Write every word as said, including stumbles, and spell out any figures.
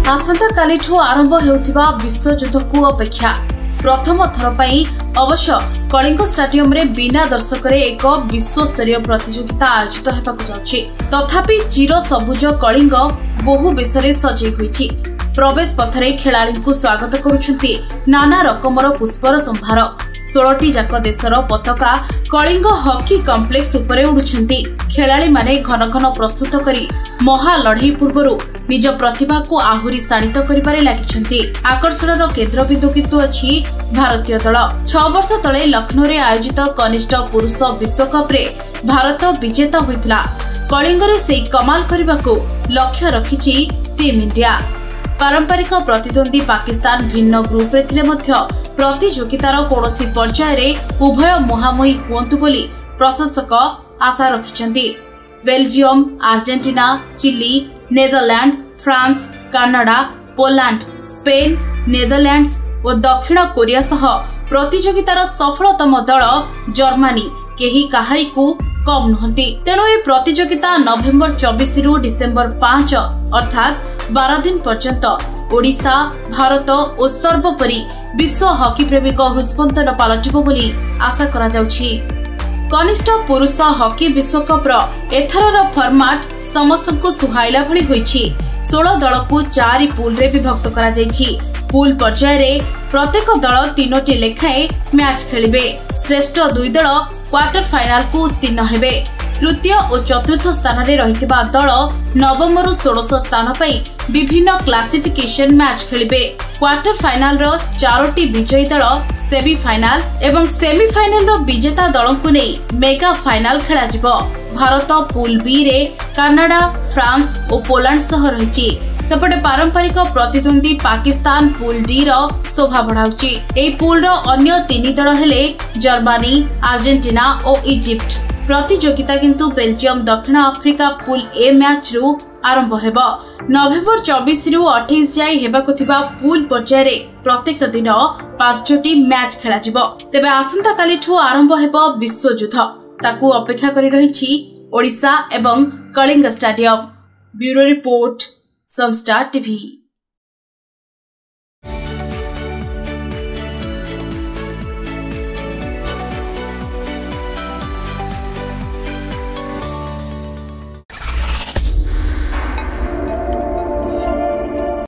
आसंता कालीठू आरंभ हेउथिबा विश्वयुद्ध को अपेक्षा प्रथम थर पई अवश्य कलिंग स्टेडियम रे बिना दर्शक रे एक विश्वस्तरीय प्रतियोगिता आयोजित हेबाकु जाउछि। तथापि चिर सबुज कलिंग बहु बेसरे सजै होइछि। प्रवेश पथरे खेलाड़ी को स्वागत करुछंती नाना रकमर पुष्पर संभार। सोलटी जाक देशर पताका कलिंग हॉकी कॉम्प्लेक्स उपरे उडुछंती। खेलाड़ी माने घन घन प्रस्तुत करी महा लड़ाई पूर्वरु निज प्रतिभा को आहुरी शाणित करिबारे लागिछंती। आकर्षणर केन्द्रबिंदु किंतु अछि भारतीय दल। छह वर्ष तले लखनऊ रे आयोजित कनिष्ठ पुरुष विश्वकप रे भारत विजेता होइतला। कलिंग रे सेई कमाल करबाको लक्ष्य रखिछि टीम इंडिया। पारंपरिक प्रतिद्वंदी पाकिस्तान भिन्न ग्रुप रे थिले मध्य प्रतियोगितार कोनोसी पर्याय रे उभय मुहामुही हुअन्तु बोली प्रशासक आशा रखिछन्ती। Belgium, Argentina, Chile, Netherland, France, Canada, Poland, Spain, Netherlands और दक्षिण कोरिया सह प्रतियोगितार सफलतम दल जर्मनी केही काहारी को कम नहंती। तेणु ए प्रतियोगिता नवेम्बर चौबीस रु डिसेम्बर पांच अर्थात बारह दिन पर्यंत ओडिशा, भारत और सर्वोपरि विश्व हॉकी प्रेमी हृस्पंदन पालटिबो बोली आशा करा जाउछि। कनिष्ठ पुरुष हॉकी विश्वकप रो एथरर फॉर्मेट समस्त को सुहाइला भली होइछि। सोलह दल को चारि पूल रे विभक्त करा जाइछि। पूल पर्याय रे प्रत्येक दल तीनोटी लेखाए मैच खेलिबे। श्रेष्ठ दुई दल क्वार्टर फाइनल को उत्तीर्ण हेबे। तृतीय और चतुर्थ स्थान रे रहितबा दल नवम रु षोडश स्थान पई विभिन्न क्लासिफिकेशन मैच खेलिबे। क्वार्टर फाइनल रो चारोटी विजयी दल सेमीफाइनल एवं सेमीफाइनल रो विजेता दल को नै मेगा फाइनल खेला जिवो। भारत पूल बी रे कनाडा, फ्रांस और पोलैंड सह रहिछि। सेपटे पारंपरिक प्रतिद्वंदी पाकिस्तान पूल डी रो शोभा बढ़ाउछि। एई पूल रो अन्य तीन दल हेले जर्मनी, अर्जेंटीना और इजिप्ट। प्रतियोगिता किंतु बेल्जियम, दक्षिण आफ्रिका पूल ए मैच रु आरंभ हेबो। नवेम्बर चौबीस रु अट्ठाईस जाय हेबाकु थिबा पूल पर्याय रे प्रत्येक दिन पांचटी मैच खेला जिवो। तेबे आसंता कालीठू आरंभ हेबो विश्वयुद्ध। ताकू अपेक्षा करि रहिछि ओडिशा एवं Kalinga stadium. Bureau report, Sunstar TV.